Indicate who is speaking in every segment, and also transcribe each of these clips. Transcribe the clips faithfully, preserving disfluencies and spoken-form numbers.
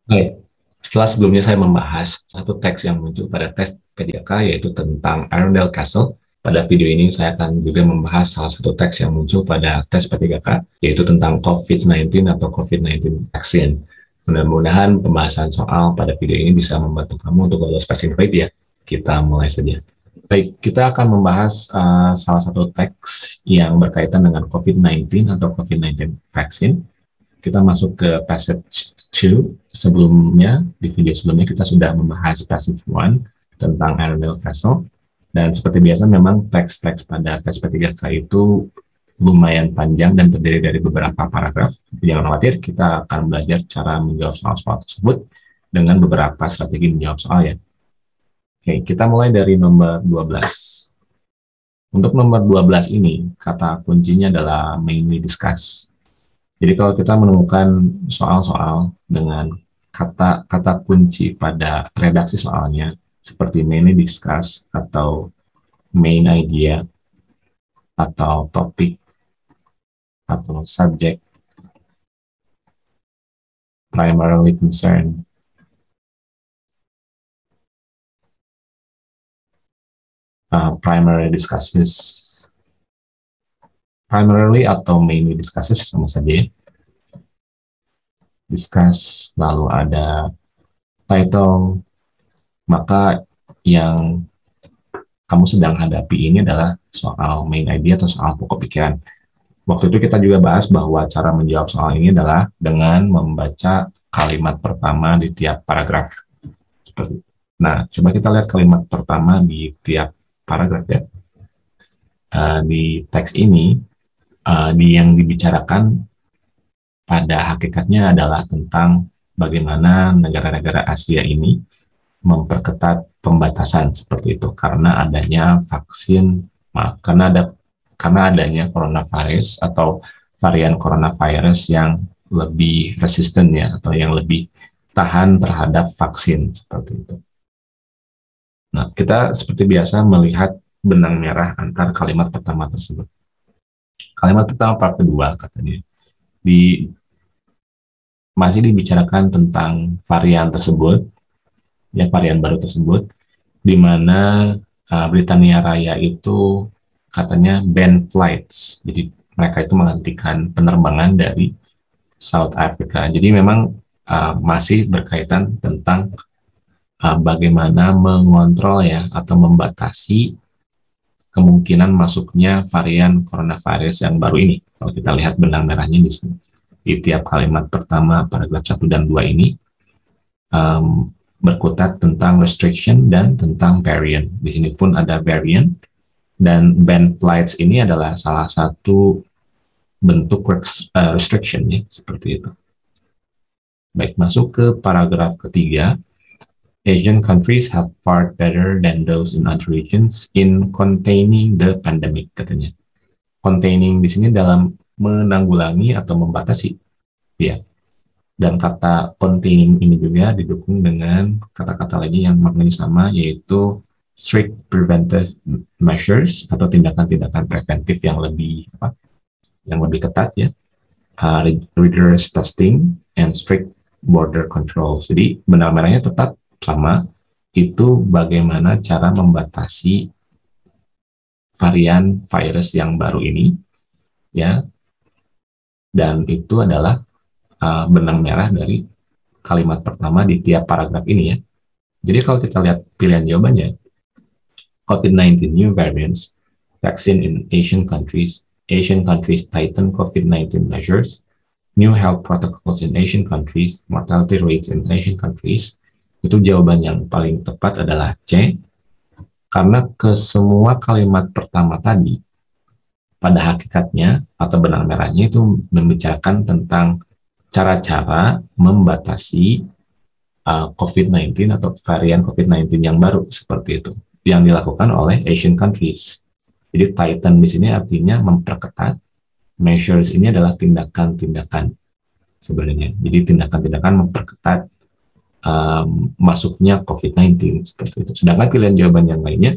Speaker 1: Baik, setelah sebelumnya saya membahas satu teks yang muncul pada tes P tiga K yaitu tentang Arundel Castle. Pada video ini saya akan juga membahas salah satu teks yang muncul pada tes P tiga K yaitu tentang COVID sembilan belas atau COVID sembilan belas vaksin. Mudah-mudahan pembahasan soal pada video ini bisa membantu kamu untuk lolos passing rate ya. Kita mulai saja. Baik, kita akan membahas uh, salah satu teks yang berkaitan dengan COVID sembilan belas atau COVID sembilan belas vaksin. Kita masuk ke passage dua. Sebelumnya, di video sebelumnya kita sudah membahas passage satu tentang Arundel Castle. Dan seperti biasa memang teks-teks pada tes P tiga K itu lumayan panjang dan terdiri dari beberapa paragraf. Tapi jangan khawatir, kita akan belajar cara menjawab soal-soal tersebut dengan beberapa strategi menjawab soal ya. Oke, kita mulai dari nomor dua belas. Untuk nomor dua belas ini, kata kuncinya adalah mainly discuss. Jadi kalau kita menemukan soal-soal dengan kata-kata kunci pada redaksi soalnya, seperti mainly discuss, atau main idea, atau topik, atau subject, primarily concern, uh, primary discusses, primarily atau mainly discusses sama saja ya. Discuss, lalu ada title, maka yang kamu sedang hadapi ini adalah soal main idea atau soal pokok pikiran. Waktu itu kita juga bahas bahwa cara menjawab soal ini adalah dengan membaca kalimat pertama di tiap paragraf. Seperti itu. Nah, coba kita lihat kalimat pertama di tiap paragraf ya. Uh, di teks ini, uh, di yang dibicarakan pada hakikatnya adalah tentang bagaimana negara-negara Asia ini memperketat pembatasan seperti itu karena adanya vaksin, maaf, karena ada karena adanya coronavirus atau varian coronavirus yang lebih resisten ya atau yang lebih tahan terhadap vaksin seperti itu. Nah, kita seperti biasa melihat benang merah antar kalimat pertama tersebut. Kalimat pertama part kedua katanya di masih dibicarakan tentang varian tersebut, ya varian baru tersebut, di mana uh, Britania Raya itu katanya ban flights, jadi mereka itu menghentikan penerbangan dari South Africa. Jadi memang uh, masih berkaitan tentang uh, bagaimana mengontrol ya atau membatasi kemungkinan masuknya varian coronavirus yang baru ini. Kalau kita lihat benang merahnya di sini. Di tiap kalimat pertama paragraf satu dan dua ini um, berkutat tentang restriction dan tentang variant. Di sini pun ada variant dan ban flights ini adalah salah satu bentuk restriction ya, seperti itu. Baik, masuk ke paragraf ketiga. Asian countries have fared better than those in other regions in containing the pandemic, katanya. Containing di sini dalam menanggulangi atau membatasi, ya. Dan kata containing ini juga didukung dengan kata-kata lagi yang maknanya sama, yaitu strict preventive measures atau tindakan-tindakan preventif yang lebih apa? Yang lebih ketat ya. Uh, rigorous testing and strict border control. Jadi benar-benarnya tetap sama, itu bagaimana cara membatasi varian virus yang baru ini ya, dan itu adalah uh, benang merah dari kalimat pertama di tiap paragraf ini ya. Jadi kalau kita lihat pilihan jawabannya, COVID sembilan belas new variants, vaccine in Asian countries, Asian countries tighten COVID sembilan belas measures, new health protocols in Asian countries, mortality rates in Asian countries. Itu jawaban yang paling tepat adalah C, karena ke semua kalimat pertama tadi, pada hakikatnya atau benang merahnya itu membicarakan tentang cara-cara membatasi uh, COVID sembilan belas atau varian COVID sembilan belas yang baru seperti itu, yang dilakukan oleh Asian countries. Jadi tighten di sini artinya memperketat, measures ini adalah tindakan-tindakan sebenarnya. Jadi tindakan-tindakan memperketat Um, masuknya COVID sembilan belas seperti itu. Sedangkan pilihan jawaban yang lainnya,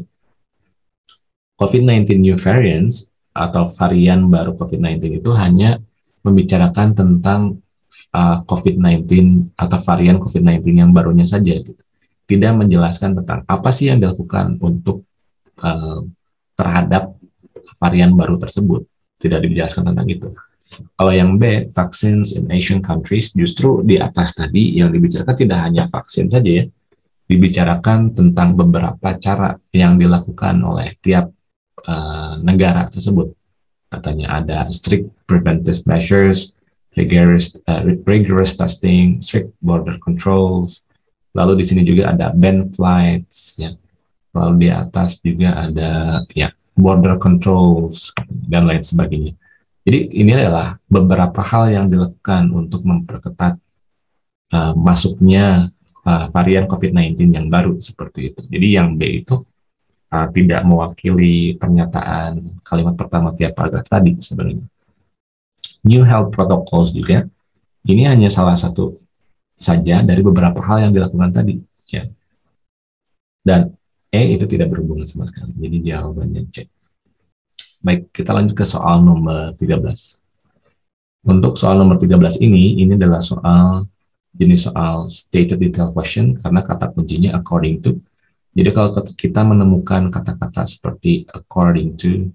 Speaker 1: COVID sembilan belas new variants atau varian baru COVID sembilan belas itu hanya membicarakan tentang uh, COVID sembilan belas atau varian COVID sembilan belas yang barunya saja, gitu. Tidak menjelaskan tentang apa sih yang dilakukan untuk uh, terhadap varian baru tersebut. Tidak dijelaskan tentang itu. Kalau yang B, vaccines in Asian countries, justru di atas tadi yang dibicarakan tidak hanya vaksin saja ya, dibicarakan tentang beberapa cara yang dilakukan oleh tiap uh, negara tersebut. Katanya ada strict preventive measures, rigorous, uh, rigorous testing, strict border controls. Lalu di sini juga ada ban flights, ya. Lalu di atas juga ada ya border controls dan lain sebagainya. Jadi ini adalah beberapa hal yang dilakukan untuk memperketat uh, masuknya uh, varian COVID sembilan belas yang baru seperti itu. Jadi yang B itu uh, tidak mewakili pernyataan kalimat pertama tiap paragraf tadi sebenarnya. New health protocols juga, ini hanya salah satu saja dari beberapa hal yang dilakukan tadi, ya. Dan E itu tidak berhubungan sama sekali. Jadi jawabannya C. Baik, kita lanjut ke soal nomor tiga belas. Untuk soal nomor tiga belas ini, ini adalah soal jenis soal stated detail question karena kata kuncinya according to. Jadi kalau kita menemukan kata-kata seperti according to,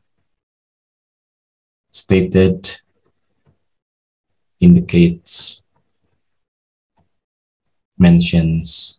Speaker 1: stated, indicates, mentions,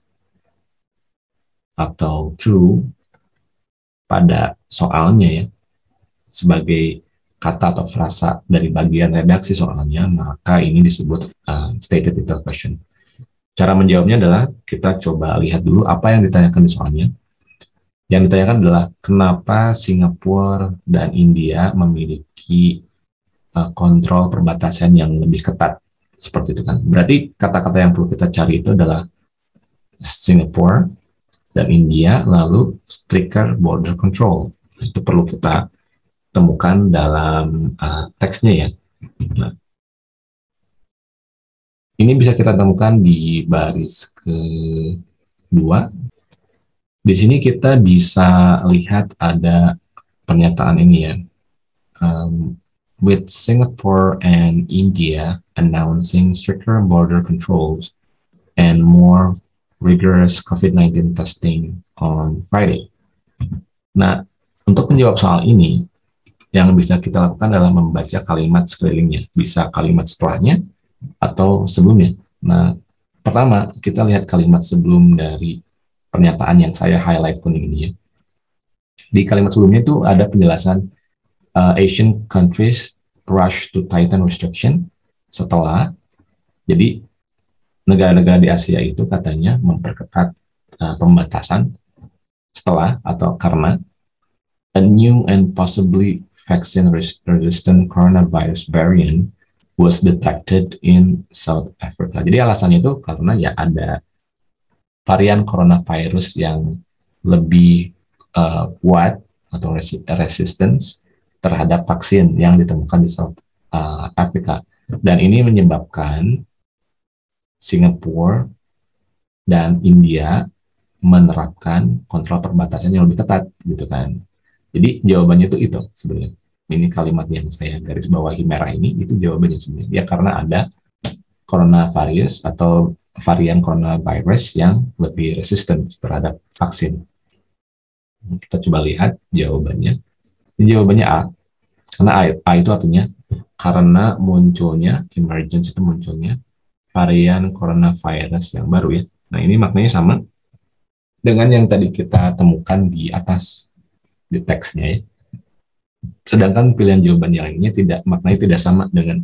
Speaker 1: atau true pada soalnya ya, sebagai kata atau frasa dari bagian redaksi soalnya, maka ini disebut uh, stated detail question. Cara menjawabnya adalah kita coba lihat dulu apa yang ditanyakan di soalnya. Yang ditanyakan adalah kenapa Singapura dan India memiliki uh, kontrol perbatasan yang lebih ketat. Seperti itu kan. Berarti kata-kata yang perlu kita cari itu adalah Singapura dan India, lalu stricter border control. Itu perlu kita temukan dalam uh, teksnya ya. Nah, ini bisa kita temukan di baris kedua. Di sini kita bisa lihat ada pernyataan ini ya. Um, with Singapore and India announcing stricter border controls and more rigorous COVID sembilan belas testing on Friday. Nah, untuk menjawab soal ini, yang bisa kita lakukan adalah membaca kalimat sekelilingnya. Bisa kalimat setelahnya atau sebelumnya. Nah, pertama, kita lihat kalimat sebelum dari pernyataan yang saya highlight kuning ini ya. Di kalimat sebelumnya itu ada penjelasan uh, Asian countries rush to tighten restriction setelah, jadi negara-negara di Asia itu katanya memperketat uh, pembatasan setelah atau karena a new and possibly vaccine-resistant coronavirus variant was detected in South Africa. Jadi alasannya itu karena ya ada varian coronavirus yang lebih uh, kuat atau resi resistance terhadap vaksin yang ditemukan di South uh, Africa. Dan ini menyebabkan Singapura dan India menerapkan kontrol perbatasan yang lebih ketat, gitu kan. Jadi jawabannya itu itu sebenarnya. Ini kalimat yang saya garis bawahi merah ini, itu jawabannya sebenarnya. Ya karena ada coronavirus atau varian coronavirus yang lebih resisten terhadap vaksin. Kita coba lihat jawabannya. Ini jawabannya A. Karena A, A itu artinya karena munculnya, emergence itu munculnya varian coronavirus yang baru ya. Nah ini maknanya sama dengan yang tadi kita temukan di atas di teksnya ya. Sedangkan pilihan jawaban yang lainnya tidak, maknanya tidak sama dengan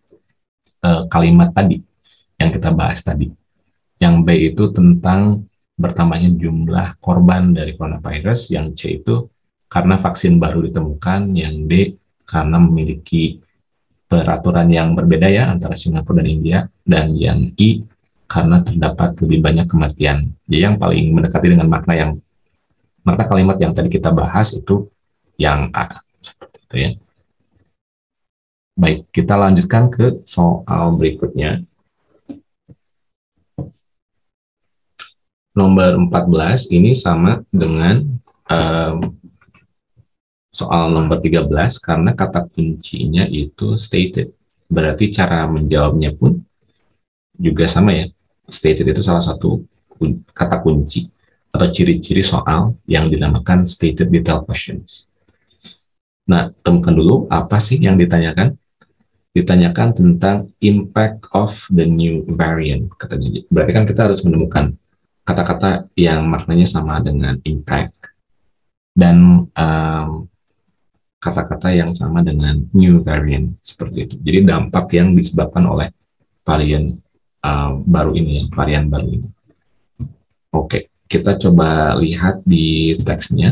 Speaker 1: uh, kalimat tadi yang kita bahas tadi. Yang B itu tentang bertambahnya jumlah korban dari coronavirus, yang C itu karena vaksin baru ditemukan, yang D karena memiliki peraturan yang berbeda ya antara Singapura dan India, dan yang I karena terdapat lebih banyak kematian. Jadi yang paling mendekati dengan makna yang makna kalimat yang tadi kita bahas itu yang A, seperti itu ya. Baik, kita lanjutkan ke soal berikutnya. Nomor empat belas ini sama dengan um, soal nomor tiga belas karena kata kuncinya itu stated. Berarti cara menjawabnya pun juga sama ya, stated itu salah satu kata kunci atau ciri-ciri soal yang dinamakan stated detail questions. Nah, temukan dulu apa sih yang ditanyakan. Ditanyakan tentang impact of the new variant, katanya. Berarti kan kita harus menemukan kata-kata yang maknanya sama dengan impact dan um, kata-kata yang sama dengan new variant, seperti itu. Jadi dampak yang disebabkan oleh varian uh, baru ini, ya, varian baru ini. Oke, kita coba lihat di teksnya.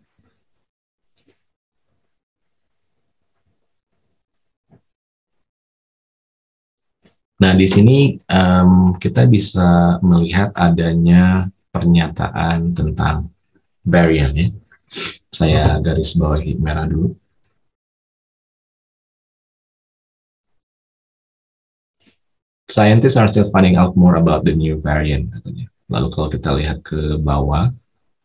Speaker 1: Nah, di sini um, kita bisa melihat adanya pernyataan tentang variant, ya. Saya garis bawahi merah dulu. Scientists are still finding out more about the new variant, katanya. Lalu kalau kita lihat ke bawah,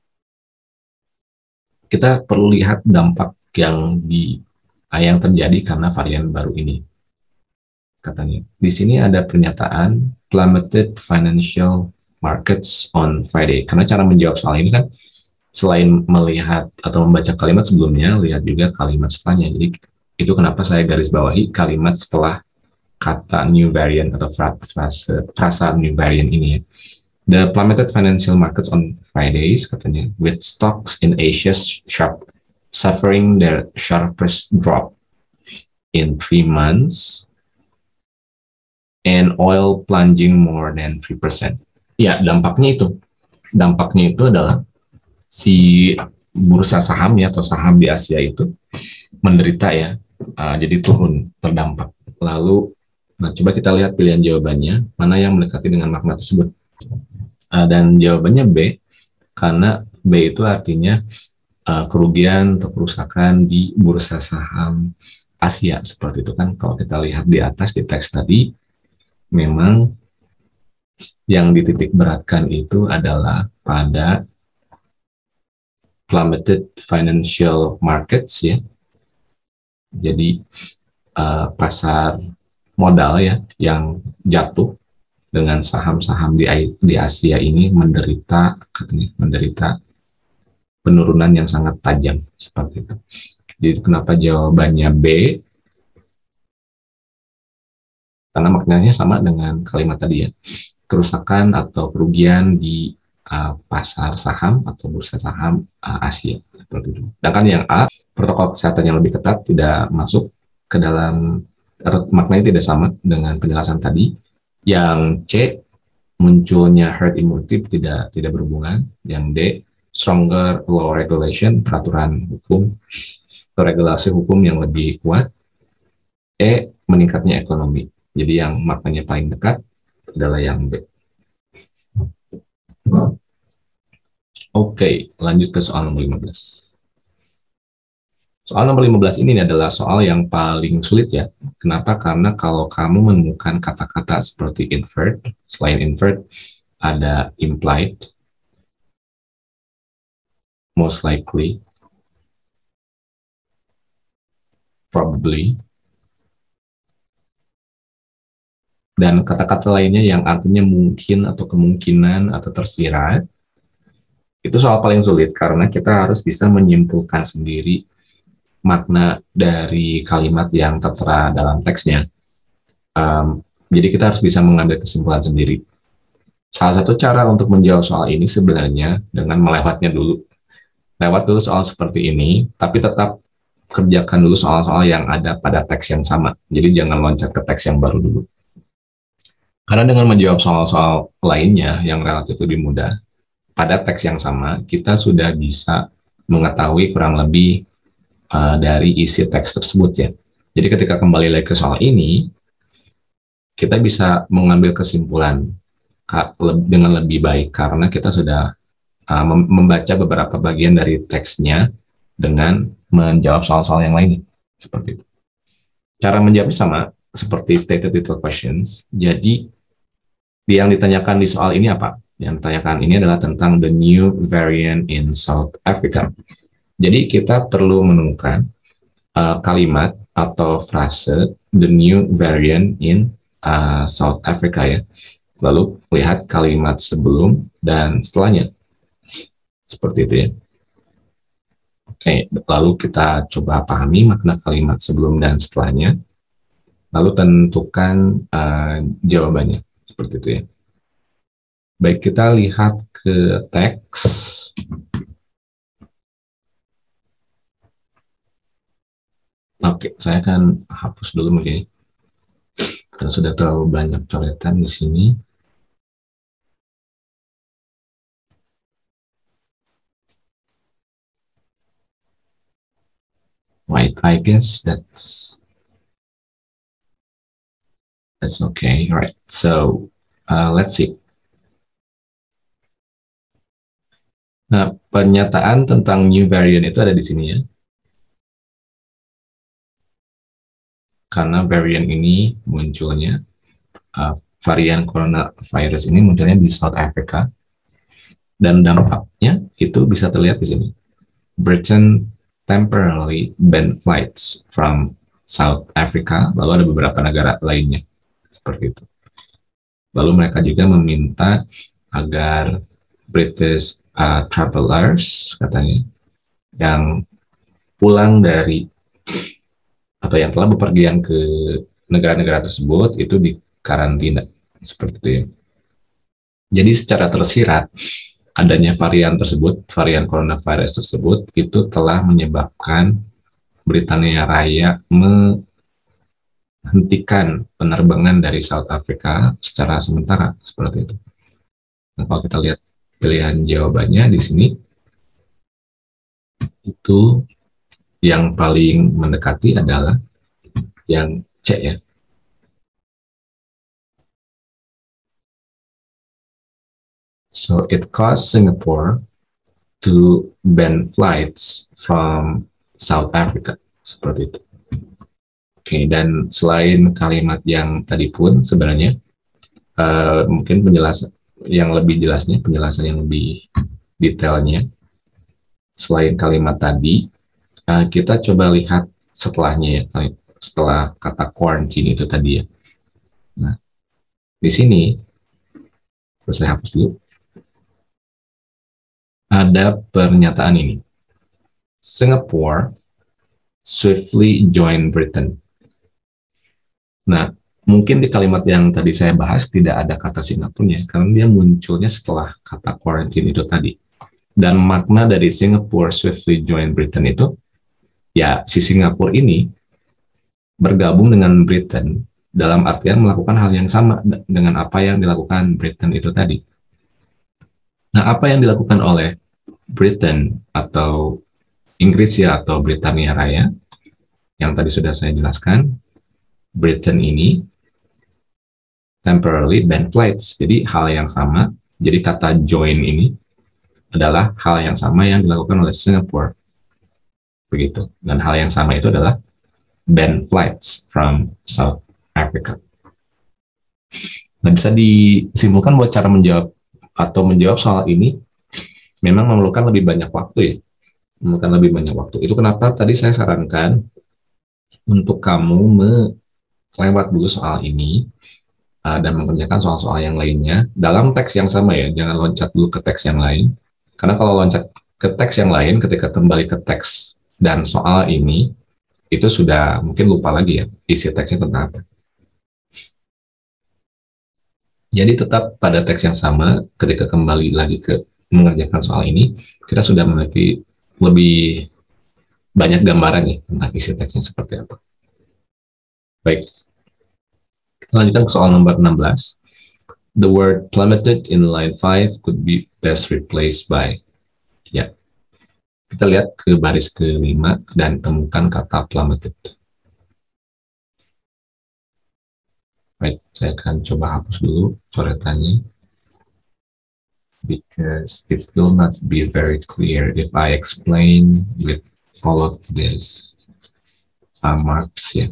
Speaker 1: kita perlu lihat dampak yang di yang terjadi karena varian baru ini, katanya. Di sini ada pernyataan plummeted financial markets on Friday. Karena cara menjawab soal ini kan selain melihat atau membaca kalimat sebelumnya, lihat juga kalimat setelahnya. Jadi itu kenapa saya garis bawahi kalimat setelah kata new variant atau frasa, frasa new variant ini, ya. The plummeted financial markets on Fridays, katanya, with stocks in Asia sharp suffering their sharpest drop in three months and oil plunging more than three percent. Ya, dampaknya itu. Dampaknya itu adalah si bursa saham, ya, atau saham di Asia itu menderita, ya. Uh, jadi turun, terdampak. Lalu, nah, coba kita lihat pilihan jawabannya, mana yang mendekati dengan makna tersebut. Uh, dan jawabannya B, karena B itu artinya uh, kerugian atau kerusakan di bursa saham Asia, seperti itu kan. Kalau kita lihat di atas di teks tadi, memang yang dititik beratkan itu adalah pada plummeted financial markets, ya. Jadi uh, pasar modal, ya, yang jatuh dengan saham-saham di, di Asia ini menderita, katanya, menderita penurunan yang sangat tajam, seperti itu. Jadi kenapa jawabannya B? Karena maknanya sama dengan kalimat tadi, ya. Kerusakan atau kerugian di uh, pasar saham atau bursa saham uh, Asia, seperti itu. Sedangkan yang A, protokol kesehatan yang lebih ketat tidak masuk ke dalam, atau maknanya tidak sama dengan penjelasan tadi. Yang C, munculnya herd immunity tidak tidak berhubungan. Yang D, stronger law regulation, peraturan hukum atau regulasi hukum yang lebih kuat. E, meningkatnya ekonomi. Jadi yang maknanya paling dekat adalah yang B. Oke, lanjut ke soal nomor lima belas. Soal nomor lima belas ini adalah soal yang paling sulit, ya. Kenapa? Karena kalau kamu menemukan kata-kata seperti inferred, selain inferred, ada implied, most likely, probably, dan kata-kata lainnya yang artinya mungkin atau kemungkinan atau tersirat, itu soal paling sulit karena kita harus bisa menyimpulkan sendiri makna dari kalimat yang tertera dalam teksnya. Um, jadi kita harus bisa mengambil kesimpulan sendiri. Salah satu cara untuk menjawab soal ini sebenarnya dengan melewatnya dulu. Lewat dulu soal seperti ini, tapi tetap kerjakan dulu soal-soal yang ada pada teks yang sama. Jadi jangan loncat ke teks yang baru dulu. Karena dengan menjawab soal-soal lainnya yang relatif lebih mudah, pada teks yang sama, kita sudah bisa mengetahui kurang lebih Uh, dari isi teks tersebut, ya. Jadi ketika kembali lagi ke soal ini, kita bisa mengambil kesimpulan dengan lebih baik karena kita sudah uh, membaca beberapa bagian dari teksnya dengan menjawab soal-soal yang lainnya, seperti itu. Cara menjawabnya sama seperti stated detail questions. Jadi yang ditanyakan di soal ini apa? Yang ditanyakan ini adalah tentang the new variant in South Africa. Jadi kita perlu menemukan uh, kalimat atau frase the new variant in uh, South Africa ya. Lalu lihat kalimat sebelum dan setelahnya. Seperti itu ya. Oke, lalu kita coba pahami makna kalimat sebelum dan setelahnya. Lalu tentukan uh, jawabannya. Seperti itu ya. Baik, kita lihat ke teks. Oke, saya akan hapus dulu mungkin. Karena sudah terlalu banyak coretan di sini. Right, I guess that's that's okay. All right, so uh, let's see. Nah, pernyataan tentang new variant itu ada di sini ya. Karena variant ini munculnya, uh, varian coronavirus ini munculnya di South Africa, dan dampaknya itu bisa terlihat di sini. Britain temporarily banned flights from South Africa, lalu ada beberapa negara lainnya, seperti itu. Lalu mereka juga meminta agar British uh, travelers, katanya, yang pulang dari atau yang telah bepergian ke negara-negara tersebut itu dikarantina, seperti itu ya. Jadi secara tersirat, adanya varian tersebut, varian coronavirus tersebut, itu telah menyebabkan Britania Raya menghentikan penerbangan dari South Africa secara sementara, seperti itu. Nah, kalau kita lihat pilihan jawabannya di sini, itu yang paling mendekati adalah yang C ya. So it caused Singapore to ban flights from South Africa, seperti itu. Oke, okay, dan selain kalimat yang tadi pun sebenarnya uh, mungkin penjelasan yang lebih jelasnya, penjelasan yang lebih detailnya selain kalimat tadi, uh, kita coba lihat setelahnya ya, setelah kata quarantine itu tadi ya. Nah, di sini terus saya hapus dulu. Ada pernyataan ini. Singapore swiftly join Britain. Nah, mungkin di kalimat yang tadi saya bahas tidak ada kata Singapura-nya, karena dia munculnya setelah kata quarantine itu tadi. Dan makna dari Singapore swiftly join Britain itu, ya si Singapura ini bergabung dengan Britain dalam artian melakukan hal yang sama dengan apa yang dilakukan Britain itu tadi. Nah, apa yang dilakukan oleh Britain atau Inggris ya, atau Britania Raya, yang tadi sudah saya jelaskan, Britain ini temporarily ban flights. Jadi hal yang sama, jadi kata join ini adalah hal yang sama yang dilakukan oleh Singapore. Begitu. Dan hal yang sama itu adalah ban flights from South Africa. Nah, bisa disimpulkan buat cara menjawab atau menjawab soal ini memang memerlukan lebih banyak waktu ya. Memerlukan lebih banyak waktu. Itu kenapa tadi saya sarankan untuk kamu melewat dulu soal ini uh, dan mengerjakan soal-soal yang lainnya dalam teks yang sama ya. Jangan loncat dulu ke teks yang lain. Karena kalau loncat ke teks yang lain, ketika kembali ke teks dan soal ini, itu sudah mungkin lupa lagi ya isi teksnya tentang apa. Jadi tetap pada teks yang sama, ketika kembali lagi ke mengerjakan soal ini, kita sudah memiliki lebih banyak gambaran ya tentang isi teksnya seperti apa. Baik, lanjutkan ke soal nomor enam belas. The word plummeted in line five could be best replaced by. Ya, kita lihat ke baris kelima dan temukan kata plummeted. Baik, saya akan coba hapus dulu coretannya, because it will not be very clear if I explain with all of this uh, marks ya.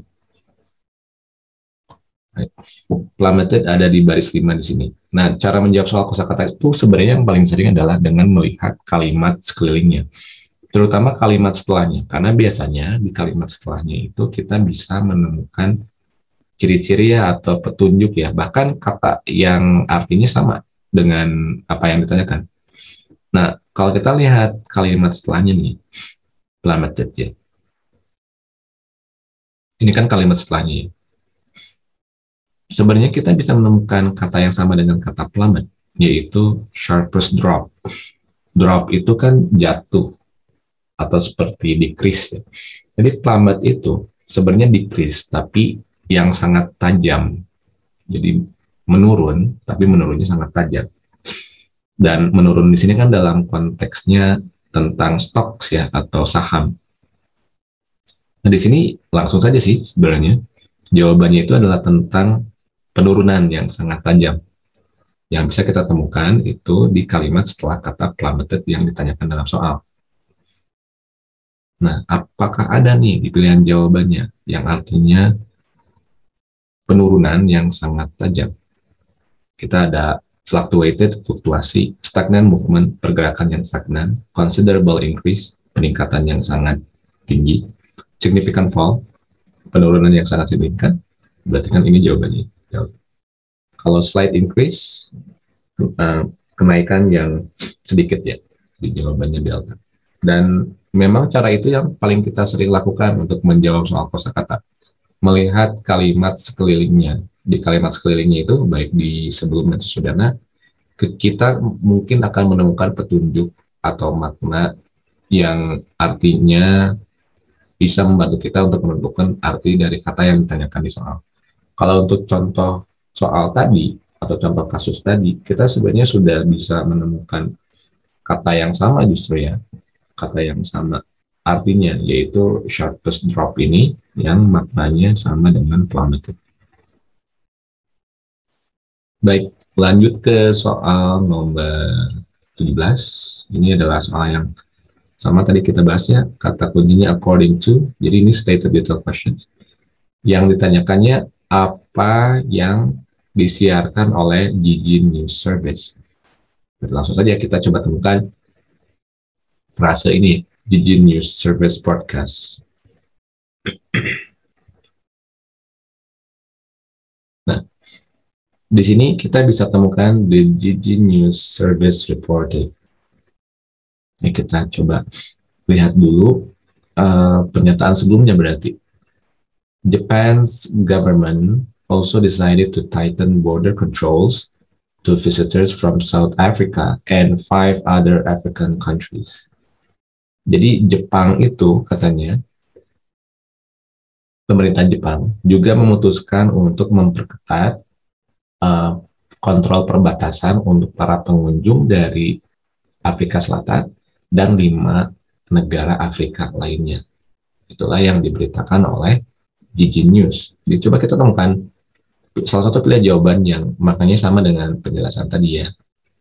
Speaker 1: Baik. Plummeted ada di baris lima di sini. Nah, cara menjawab soal kosakata itu sebenarnya yang paling sering adalah dengan melihat kalimat sekelilingnya, terutama kalimat setelahnya, karena biasanya di kalimat setelahnya itu kita bisa menemukan ciri-ciri ya atau petunjuk ya, bahkan kata yang artinya sama dengan apa yang ditanyakan. Nah, kalau kita lihat kalimat setelahnya nih, plummeted ya. Ini kan kalimat setelahnya ya. Sebenarnya kita bisa menemukan kata yang sama dengan kata plummet, yaitu sharpest drop. Drop itu kan jatuh atau seperti decrease ya. Jadi plummet itu sebenarnya decrease, tapi yang sangat tajam. Jadi menurun, tapi menurunnya sangat tajam. Dan menurun di sini kan dalam konteksnya tentang stocks ya atau saham. Nah di sini langsung saja sih sebenarnya jawabannya itu adalah tentang penurunan yang sangat tajam. Yang bisa kita temukan itu di kalimat setelah kata plummeted yang ditanyakan dalam soal. Nah, apakah ada nih di pilihan jawabannya yang artinya penurunan yang sangat tajam? Kita ada fluctuated, fluktuasi, stagnant movement, pergerakan yang stagnan, considerable increase, peningkatan yang sangat tinggi, significant fall, penurunan yang sangat signifikan. Berarti kan ini jawabannya. Kalau slight increase, uh, kenaikan yang sedikit ya, di jawabannya delta. Dan memang cara itu yang paling kita sering lakukan untuk menjawab soal kosakata. Melihat kalimat sekelilingnya. Di kalimat sekelilingnya itu, baik di sebelum dan sesudahnya, kita mungkin akan menemukan petunjuk atau makna yang artinya bisa membantu kita untuk menentukan arti dari kata yang ditanyakan di soal. Kalau untuk contoh soal tadi, atau contoh kasus tadi, kita sebenarnya sudah bisa menemukan kata yang sama justru ya, kata yang sama artinya, yaitu sharpest drop ini yang maknanya sama dengan plummeted. Baik, lanjut ke soal nomor tujuh belas. Ini adalah soal yang sama tadi kita bahasnya, kata kuncinya according to, jadi ini stated detail questions. Yang ditanyakannya apa yang disiarkan oleh Gigi News Service. Langsung saja kita coba temukan frase ini, Gigi News Service Broadcast. Nah, di sini kita bisa temukan the Gigi News Service Reporting. Ini kita coba lihat dulu uh, pernyataan sebelumnya berarti. Japan's government also decided to tighten border controls to visitors from South Africa and five other African countries. Jadi Jepang itu katanya, pemerintah Jepang juga memutuskan untuk memperketat uh, kontrol perbatasan untuk para pengunjung dari Afrika Selatan dan lima negara Afrika lainnya. Itulah yang diberitakan oleh Gigi News. Jadi coba kita temukan salah satu pilihan jawaban yang maknanya sama dengan penjelasan tadi ya.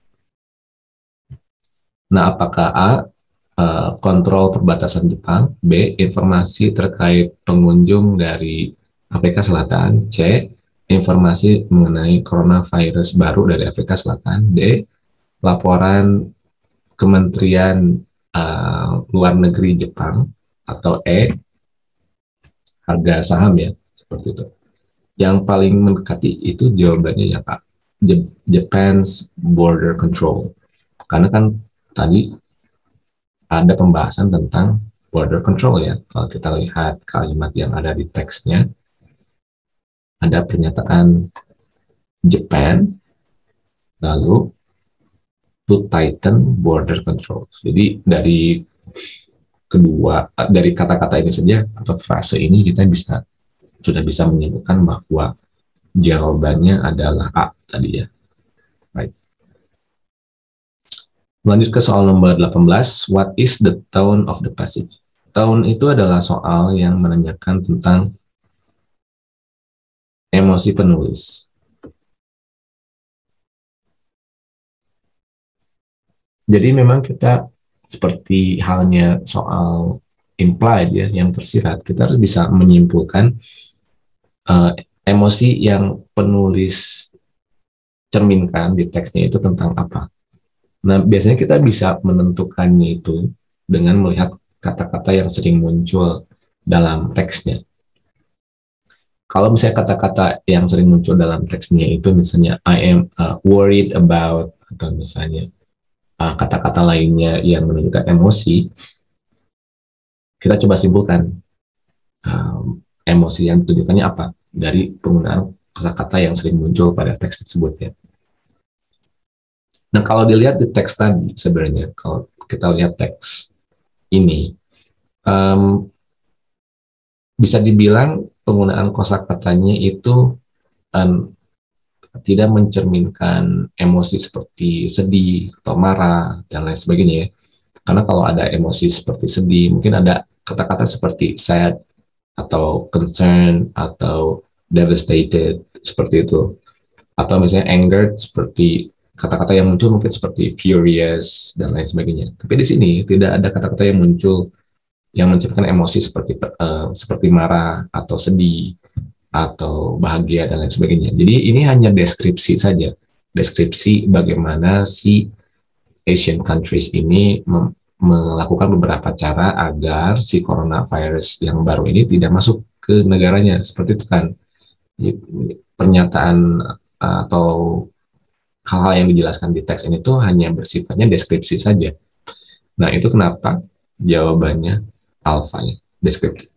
Speaker 1: Nah, apakah A, uh, kontrol perbatasan Jepang, B, informasi terkait pengunjung dari Afrika Selatan, C, informasi mengenai coronavirus baru dari Afrika Selatan, D, laporan Kementerian uh, Luar Negeri Jepang, atau E, harga saham ya, seperti itu. Yang paling mendekati itu jawabannya ya Pak, Japan's Border Control. Karena kan tadi ada pembahasan tentang border control ya. Kalau kita lihat kalimat yang ada di teksnya, ada pernyataan Japan, lalu to tighten border control. Jadi dari kedua, dari kata-kata ini saja atau frase ini kita bisa sudah bisa menyimpulkan bahwa jawabannya adalah A tadi ya. Right. Lanjut ke soal nomor delapan belas. What is the tone of the passage? Tone itu adalah soal yang menanyakan tentang emosi penulis. Jadi memang kita seperti halnya soal implied ya, yang tersirat, kita harus bisa menyimpulkan uh, emosi yang penulis cerminkan di teksnya itu tentang apa. Nah, biasanya kita bisa menentukannya itu dengan melihat kata-kata yang sering muncul dalam teksnya. Kalau misalnya kata-kata yang sering muncul dalam teksnya itu misalnya I am uh, worried about, atau misalnya uh, kata-kata lainnya yang menunjukkan emosi, kita coba simpulkan um, emosi yang ditunjukkannya apa dari penggunaan kata-kata yang sering muncul pada teks tersebut ya. Nah, kalau dilihat di teks tadi sebenarnya, kalau kita lihat teks ini, um, bisa dibilang penggunaan kosakatanya itu um, tidak mencerminkan emosi seperti sedih atau marah dan lain sebagainya ya. Karena kalau ada emosi seperti sedih, mungkin ada kata-kata seperti sad atau concern atau devastated seperti itu. Atau misalnya angered, seperti kata-kata yang muncul mungkin seperti furious dan lain sebagainya. Tapi di sini tidak ada kata-kata yang muncul yang mencerminkan emosi seperti uh, seperti marah atau sedih atau bahagia dan lain sebagainya. Jadi ini hanya deskripsi saja, deskripsi bagaimana si Asian countries ini melakukan beberapa cara agar si coronavirus yang baru ini tidak masuk ke negaranya. Seperti itu kan, pernyataan atau hal-hal yang dijelaskan di teks ini tuh hanya bersifatnya deskripsi saja. Nah, itu kenapa jawabannya alpha ya, deskriptif.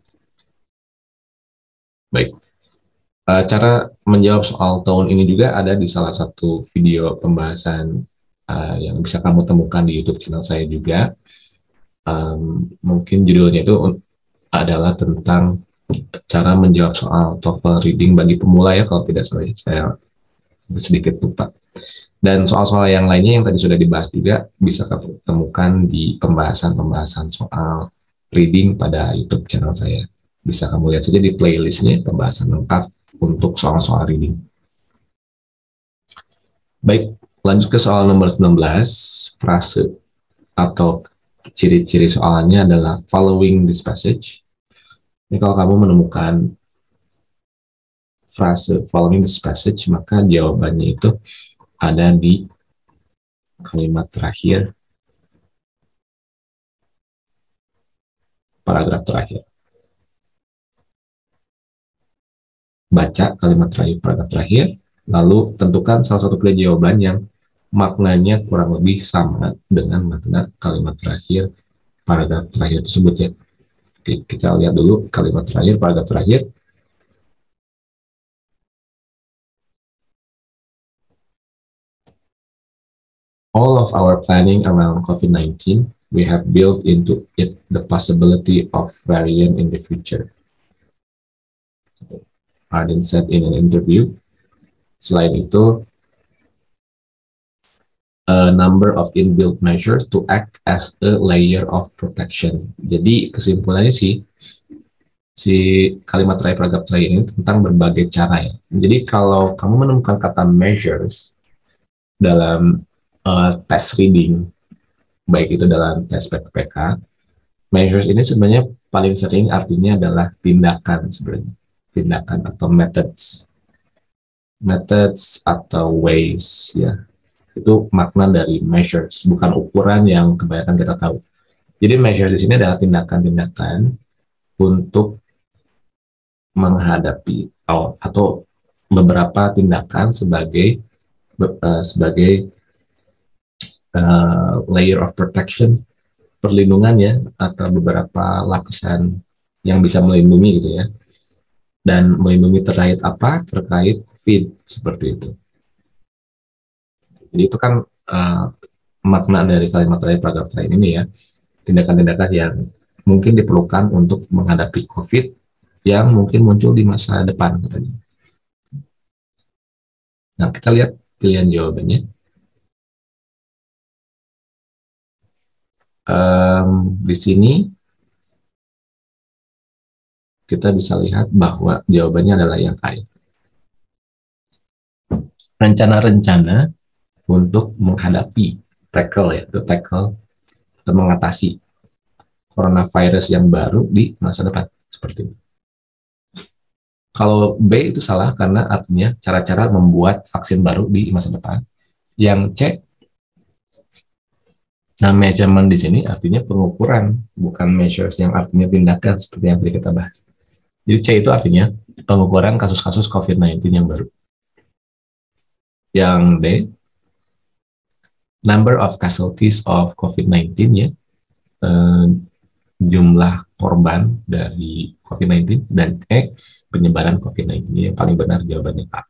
Speaker 1: Baik. Uh, cara menjawab soal tone ini juga ada di salah satu video pembahasan uh, yang bisa kamu temukan di YouTube channel saya juga. Um, mungkin judulnya itu adalah tentang cara menjawab soal TOEFL reading bagi pemula ya, kalau tidak salah saya sedikit lupa. Dan soal-soal yang lainnya yang tadi sudah dibahas juga bisa kamu temukan di pembahasan-pembahasan soal reading pada YouTube channel saya. Bisa kamu lihat saja di playlistnya pembahasan lengkap untuk soal-soal reading. Baik, lanjut ke soal nomor sembilan belas. Frase atau ciri-ciri soalnya adalah following this passage. Ini kalau kamu menemukan frase following this passage, maka jawabannya itu ada di kalimat terakhir, paragraf terakhir. Baca kalimat terakhir, paragraf terakhir, lalu tentukan salah satu pilihan jawaban yang maknanya kurang lebih sama dengan makna kalimat terakhir, paragraf terakhir tersebut ya. Oke, kita lihat dulu kalimat terakhir, paragraf terakhir. All of our planning around COVID nineteen, we have built into it the possibility of variant in the future. Arden said in an interview. Selain itu, a number of inbuilt measures to act as a layer of protection. Jadi kesimpulannya sih, si kalimat terakhir paragraf terakhir ini tentang berbagai cara ya. Jadi kalau kamu menemukan kata measures dalam uh, tes reading, baik itu dalam tes P K P K, measures ini sebenarnya paling sering artinya adalah tindakan sebenarnya. Tindakan atau methods. Methods atau ways ya. Itu makna dari measures, bukan ukuran yang kebanyakan kita tahu. Jadi measures di sini adalah tindakan-tindakan untuk menghadapi oh, atau beberapa tindakan sebagai uh, sebagai uh, layer of protection, perlindungan ya, atau beberapa lapisan yang bisa melindungi gitu ya. Dan melindungi terkait apa? Terkait COVID seperti itu. Jadi itu kan uh, makna dari kalimat terakhir paragraf terakhir ini ya, tindakan-tindakan yang mungkin diperlukan untuk menghadapi COVID yang mungkin muncul di masa depan katanya. Nah, kita lihat pilihan jawabannya. Um, di sini kita bisa lihat bahwa jawabannya adalah yang A. Rencana-rencana untuk menghadapi, tackle ya, itu tackle atau mengatasi coronavirus yang baru di masa depan seperti itu. Kalau B itu salah karena artinya cara-cara membuat vaksin baru di masa depan. Yang C, nah measurement di sini artinya pengukuran, bukan measures yang artinya tindakan seperti yang tadi kita bahas. Jadi C itu artinya pengukuran kasus-kasus COVID sembilan belas yang baru. Yang D, number of casualties of COVID sembilan belas ya, eh, jumlah korban dari COVID sembilan belas, dan E, penyebaran COVID sembilan belas. Yang paling benar jawabannya A.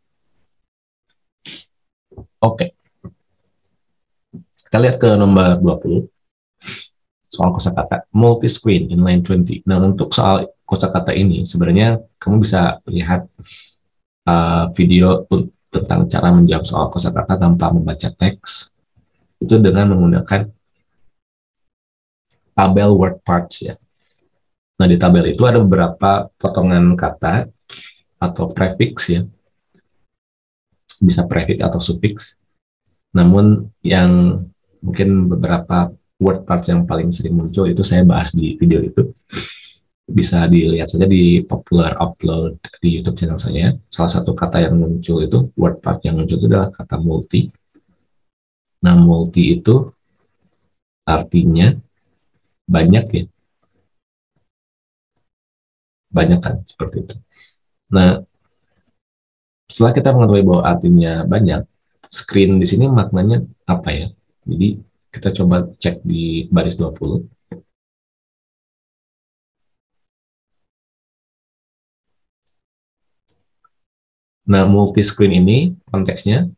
Speaker 1: Oke. Kita lihat ke nomor dua puluh. Soal kosakata multi-screen inline dua puluh. Nah, untuk soal kosakata ini sebenarnya kamu bisa lihat uh, video tentang cara menjawab soal kosakata tanpa membaca teks itu dengan menggunakan tabel word parts ya. Nah, di tabel itu ada beberapa potongan kata atau prefix ya. Bisa prefix atau suffix. Namun yang mungkin beberapa word parts yang paling sering muncul itu saya bahas di video itu. Bisa dilihat saja di popular upload di YouTube channel saya. Salah satu kata yang muncul itu, word part yang muncul itu adalah kata multi. Nah, multi itu artinya banyak ya. Banyak kan, seperti itu. Nah, setelah kita mengetahui bahwa artinya banyak, screen di sini maknanya apa ya? Jadi, kita coba cek di baris dua puluh. Nah, multi-screen ini konteksnya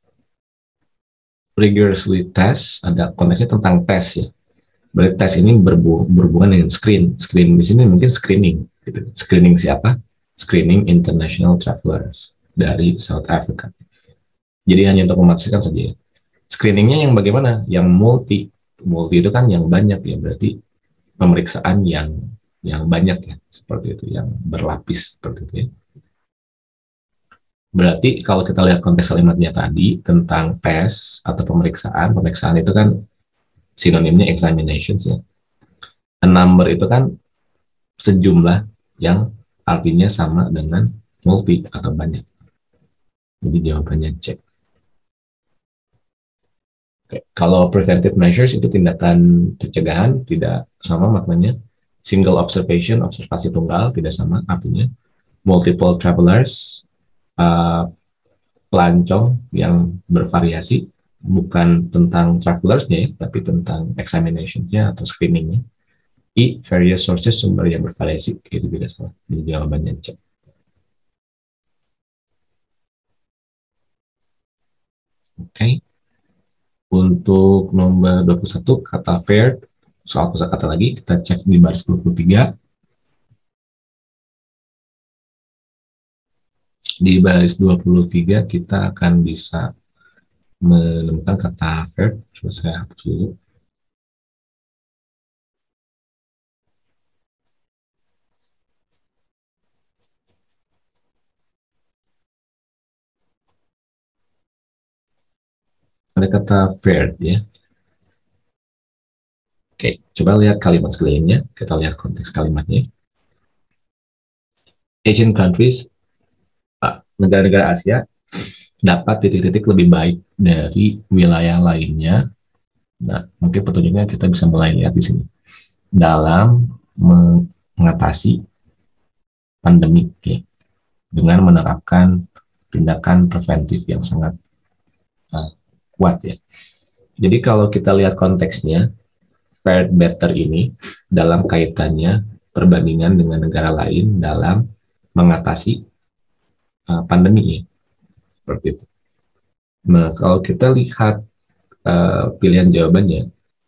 Speaker 1: rigorously test, ada konteksnya tentang tes ya. Berarti tes ini berhubungan dengan screen. Screen di sini mungkin screening. Gitu. Screening siapa? Screening international travelers dari South Africa. Jadi hanya untuk memastikan saja ya. Screeningnya yang bagaimana? Yang multi. Multi itu kan yang banyak ya. Berarti pemeriksaan yang yang banyak ya. Seperti itu. Yang berlapis. Seperti itu ya. Berarti kalau kita lihat konteks kalimatnya tadi tentang tes atau pemeriksaan, pemeriksaan itu kan sinonimnya examinations ya. A number itu kan sejumlah yang artinya sama dengan multi atau banyak. Jadi jawabannya C. Oke. Kalau preventive measures itu tindakan pencegahan, tidak sama maknanya. Single observation, observasi tunggal, tidak sama artinya. Multiple travelers, uh, pelancong yang bervariasi, bukan tentang travelers-nya ya, tapi tentang examination-nya atau screening-nya. I, various sources, sumber yang bervariasi, itu tidak salah. Jadi jawabannya C. Oke. Okay. Untuk nomor dua puluh satu, kata fair, soal kosakata lagi, kita cek di baris dua puluh tiga. Di baris dua puluh tiga kita akan bisa menemukan kata verb. Coba saya hapus dulu. Ada kata verb ya. Oke, coba lihat kalimat sekelilingnya. Kita lihat konteks kalimatnya. Asian countries, negara-negara Asia dapat titik-titik lebih baik dari wilayah lainnya. Nah, mungkin petunjuknya kita bisa mulai lihat di sini. Dalam mengatasi pandemi ya, dengan menerapkan tindakan preventif yang sangat uh, kuat ya. Jadi kalau kita lihat konteksnya, fared better ini dalam kaitannya perbandingan dengan negara lain dalam mengatasi uh, pandemi ya. Seperti itu. Nah, kalau kita lihat uh, pilihan jawabannya,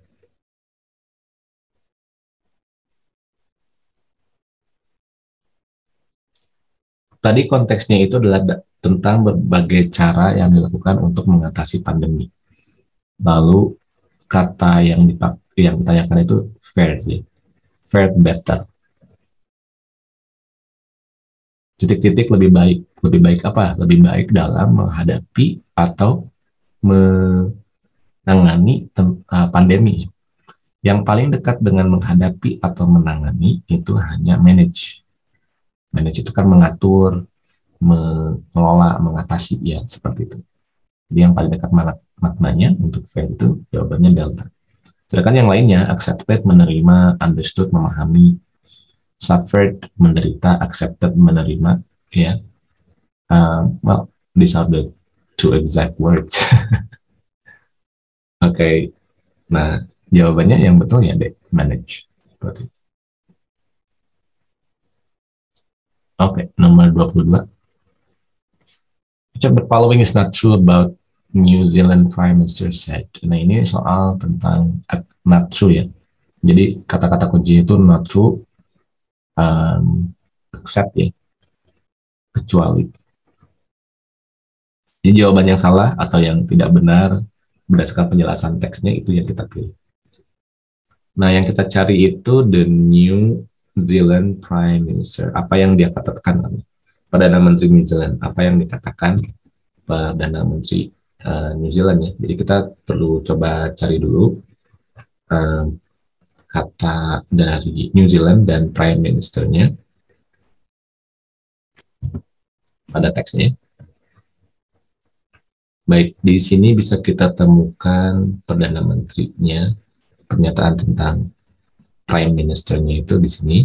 Speaker 1: tadi konteksnya itu adalah tentang berbagai cara yang dilakukan untuk mengatasi pandemi. Lalu kata yang dipak yang ditanyakan itu fair, ya. Fair better. Titik-titik lebih baik. Lebih baik apa? Lebih baik dalam menghadapi atau menangani uh, pandemi. Yang paling dekat dengan menghadapi atau menangani itu hanya manage. Manage itu kan mengatur, mengelola, mengatasi, ya seperti itu. Jadi yang paling dekat maknanya untuk fair itu jawabannya delta. Sedangkan yang lainnya accepted, menerima, understood, memahami, suffered, menderita, accepted, menerima, ya. Um, well, these are the two exact words. Oke, okay. Nah jawabannya yang betul ya deh, manage. Oke, okay. Nomor dua puluh dua. Which of the following is not true about New Zealand Prime Minister said? Nah ini soal tentang not true ya. Jadi kata-kata kunci itu not true, um, except ya, kecuali. Jadi jawaban yang salah atau yang tidak benar berdasarkan penjelasan teksnya itu yang kita pilih. Nah, yang kita cari itu the New Zealand Prime Minister. Apa yang dia katakan? Perdana Menteri New Zealand. Apa yang dikatakan Perdana Menteri uh, New Zealand ya. Jadi kita perlu coba cari dulu uh, kata dari New Zealand dan Prime Ministernya pada teksnya. Baik, di sini bisa kita temukan Perdana Menterinya, pernyataan tentang Prime Ministernya itu di sini.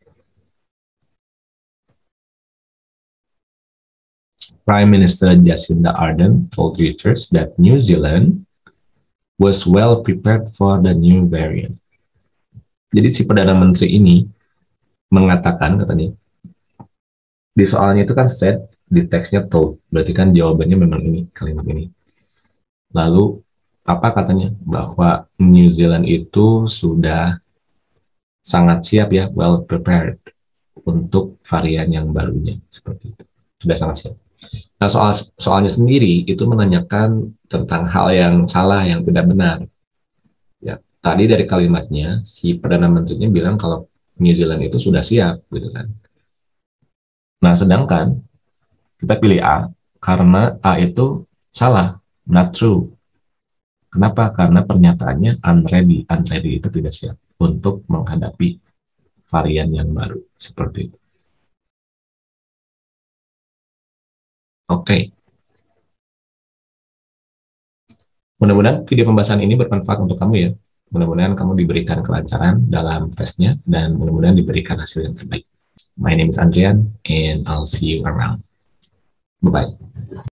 Speaker 1: Prime Minister Jacinda Ardern told Reuters that New Zealand was well prepared for the new variant. Jadi si Perdana Menteri ini mengatakan, katanya, di soalnya itu kan said, di teksnya told, berarti kan jawabannya memang ini, kalimat ini. Lalu, apa katanya? Bahwa New Zealand itu sudah sangat siap ya, well prepared untuk varian yang barunya, seperti itu. Sudah sangat siap. Nah, soal soalnya sendiri itu menanyakan tentang hal yang salah, yang tidak benar. Ya, tadi dari kalimatnya, si Perdana Menterinya bilang kalau New Zealand itu sudah siap, gitu kan. Nah, sedangkan kita pilih A, karena A itu salah, not true. Kenapa? Karena pernyataannya unready. Unready itu tidak siap untuk menghadapi varian yang baru. Seperti itu. Oke. Okay. Mudah-mudahan video pembahasan ini bermanfaat untuk kamu ya. Mudah-mudahan kamu diberikan kelancaran dalam tesnya dan mudah-mudahan diberikan hasil yang terbaik. My name is Andrian and I'll see you around. Bye-bye.